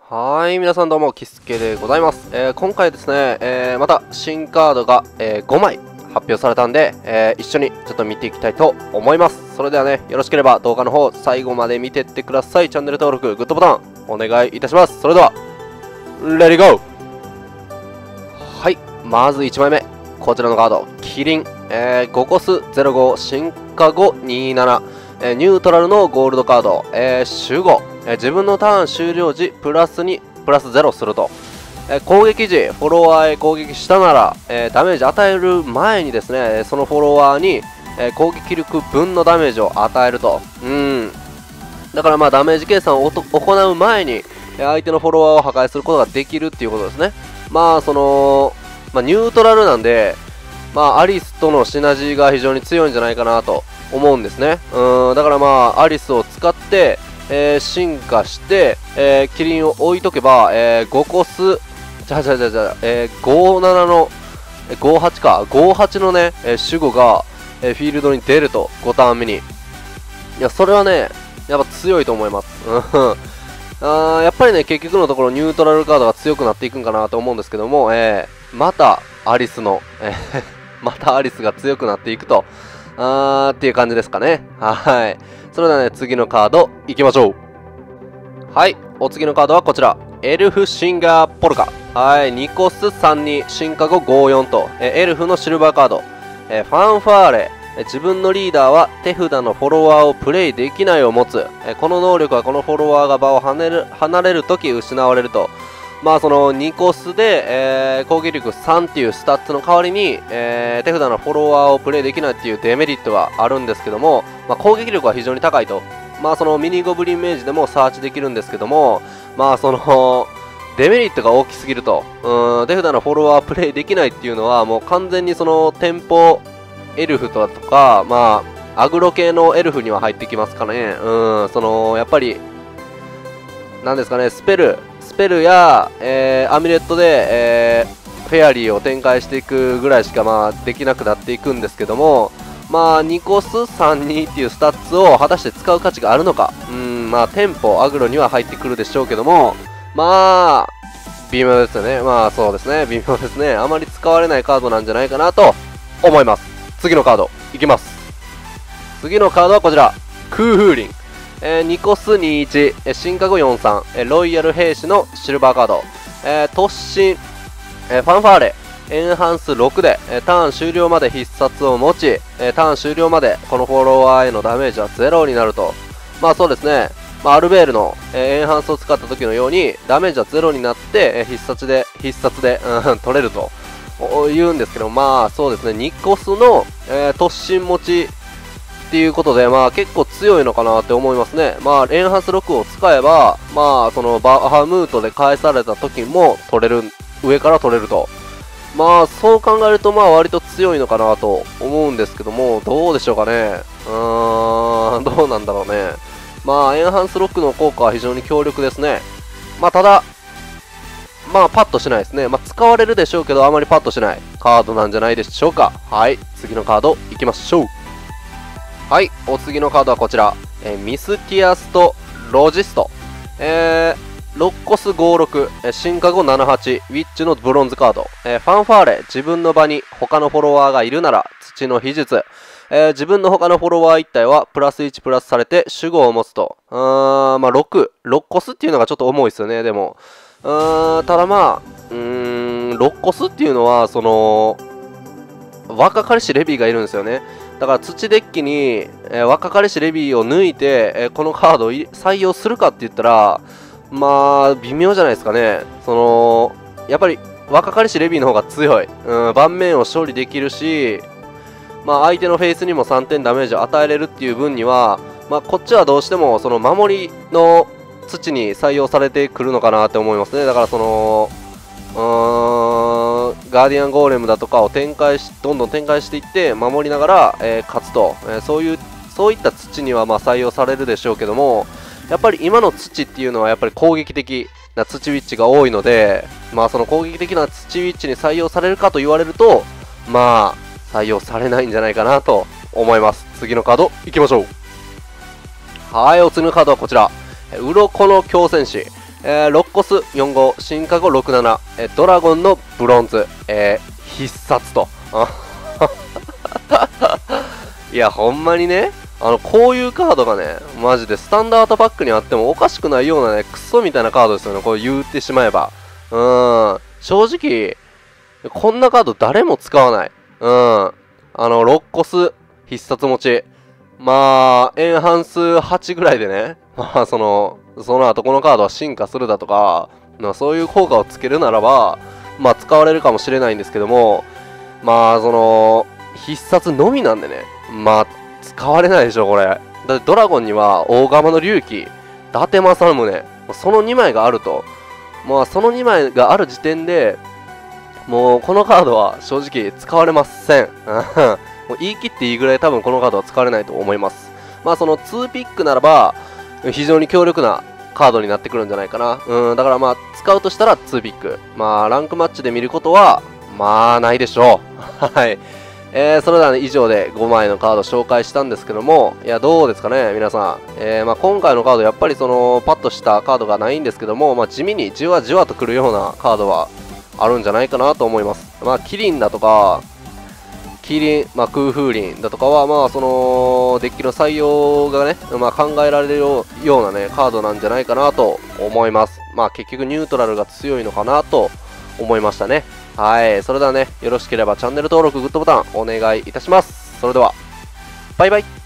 皆さんどうも、キスケでございます。今回ですね、また新カードが、5枚発表されたんで、一緒にちょっと見ていきたいと思います。それではね、よろしければ動画の方最後まで見てってください。チャンネル登録、グッドボタンお願いいたします。それでは、レディーゴー。はい、まず1枚目。こちらのカード、キリン、5コス05、進化後27、ニュートラルのゴールドカード、守護、自分のターン終了時プラス2プラス0すると、攻撃時フォロワーへ攻撃したなら、ダメージ与える前にですねそのフォロワーに、攻撃力分のダメージを与えると。だからまあダメージ計算を行う前に相手のフォロワーを破壊することができるっていうことですね。まあその、ニュートラルなんで、アリスとのシナジーが非常に強いんじゃないかなと思うんですね。だからアリスを使って進化して、キリンを置いとけば、5コス、57の、58か、58のね、守護が、フィールドに出ると、5ターン目に。いや、それはね、やっぱ強いと思います。やっぱりね、結局のところニュートラルカードが強くなっていくんかなと思うんですけども、またアリスの、またアリスが強くなっていくと、っていう感じですかね。はい。それではね、次のカード、いきましょう。はい。お次のカードはこちら。エルフシンガーポルカ。はい。2コス32、進化後54と、エルフのシルバーカード。ファンファーレ。自分のリーダーは手札のフォロワーをプレイできないを持つ。この能力はこのフォロワーが場を離れるとき失われると。その2コスで、攻撃力3っていうスタッツの代わりに、手札のフォロワーをプレイできないっていうデメリットがあるんですけども、攻撃力は非常に高いと。そのミニゴブリンメージでもサーチできるんですけども、その、デメリットが大きすぎると。手札のフォロワープレイできないっていうのは、もう完全にその、店舗エルフとか、アグロ系のエルフには入ってきますからね。その、やっぱり、なんですかね、スペルや、アミュレットで、フェアリーを展開していくぐらいしかできなくなっていくんですけども、2コス32っていうスタッツを果たして使う価値があるのか。店舗アグロには入ってくるでしょうけども、微妙ですよね。そうですね、微妙ですね。あまり使われないカードなんじゃないかなと思います。次のカードいきます。次のカードはこちら、クーフーリン。2コス21、進化後43、ロイヤル兵士のシルバーカード、突進、ファンファーレ、エンハンス6で、ターン終了まで必殺を持ち、ターン終了までこのフォロワーへのダメージは0になると。そうですね、アルベールの、エンハンスを使った時のようにダメージは0になって、必殺で、取れると言うんですけど、そうですね、2コスの、突進持ちっていうことで、結構強いのかなって思いますね。エンハンス6を使えば、そのバハムートで返された時も取れる、上から取れると。そう考えると、割と強いのかなと思うんですけども、どうでしょうかね。どうなんだろうね。エンハンス6の効果は非常に強力ですね。ただ、パッとしないですね。使われるでしょうけど、あまりパッとしないカードなんじゃないでしょうか。はい、次のカードいきましょう。はい、お次のカードはこちら。ミスティアスト・ロジスト。6コス56、進化後78、ウィッチのブロンズカード。ファンファーレ、自分の場に他のフォロワーがいるなら、土の秘術。自分の他のフォロワー1体はプラス1プラスされて守護を持つと。6コスっていうのがちょっと重いですよね、でも。ただ6コスっていうのは、その、若かりしレビーがいるんですよね。だから土デッキに、若かりしレビーを抜いて、このカードを採用するかって言ったら、微妙じゃないですかね。その、やっぱり若かりしレビーの方が強い。盤面を処理できるし、相手のフェイスにも3点ダメージを与えれるっていう分には、こっちはどうしてもその守りの土に採用されてくるのかなって思いますね。だからその、ガーディアンゴーレムだとかをどんどん展開していって守りながら、勝つと、そういった土には採用されるでしょうけども、やっぱり今の土っていうのはやっぱり攻撃的な土ウィッチが多いので、その攻撃的な土ウィッチに採用されるかと言われると、採用されないんじゃないかなと思います。次のカードいきましょう。はい、お次のカードはこちら。鱗の強戦士。 ロッコス45、進化後67、ドラゴンのブロンズ、必殺と。いや、ほんまにね、こういうカードがね、マジでスタンダードパックにあってもおかしくないようなね、クソみたいなカードですよね、こう言ってしまえば。正直、こんなカード誰も使わない。ロッコス必殺持ち。まあ、エンハンス8ぐらいでね、まあ、その後このカードは進化するだとか、そういう効果をつけるならば、まあ、使われるかもしれないんですけども、まあ、必殺のみなんでね、まあ、使われないでしょ、これ。だってドラゴンには、大釜の龍騎、伊達政宗、その2枚があると。まあ、その2枚がある時点で、もう、このカードは正直使われません。もう言い切っていいぐらい多分このカードは使われないと思います。まあ、その2ピックならば、非常に強力なカードになってくるんじゃないかな。だからまあ、使うとしたら2ピック。まあ、ランクマッチで見ることは、まあ、ないでしょう。はい。それではね、以上で5枚のカード紹介したんですけども、いや、どうですかね、皆さん。まあ、今回のカード、やっぱりパッとしたカードがないんですけども、まあ、地味にじわじわとくるようなカードはあるんじゃないかなと思います。まあ、キリンだとか、まあ、空風林だとかは、まあ、デッキの採用がね、まあ、考えられるようなね、カードなんじゃないかなと思います。まあ、結局ニュートラルが強いのかなと思いましたね。はい。それではね、よろしければチャンネル登録、グッドボタンお願いいたします。それでは、バイバイ。